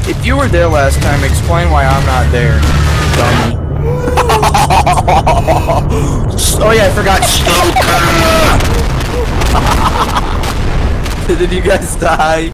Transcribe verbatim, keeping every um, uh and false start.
If you were there last time, explain why I'm not there, dummy. Oh yeah, I forgot. STUUUUKAAAA! Did you guys die?